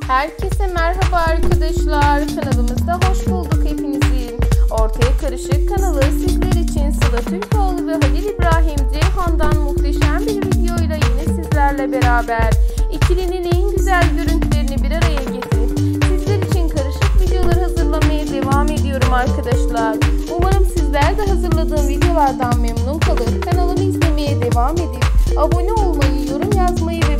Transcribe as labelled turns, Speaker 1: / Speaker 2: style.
Speaker 1: Herkese merhaba arkadaşlar. Kanalımızda hoş bulduk hepinizi. Ortaya Karışık kanalı sizler için Sıla Türkoğlu ve Halil İbrahim Ceyhan'dan muhteşem bir videoyla yine sizlerle beraber ikilinin en güzel görüntülerini bir araya getirip sizler için karışık videolar hazırlamaya devam ediyorum arkadaşlar. Umarım sizler de hazırladığım videolardan memnun kalır. Kanalımı izlemeye devam edip abone olmayı, yorum yazmayı ve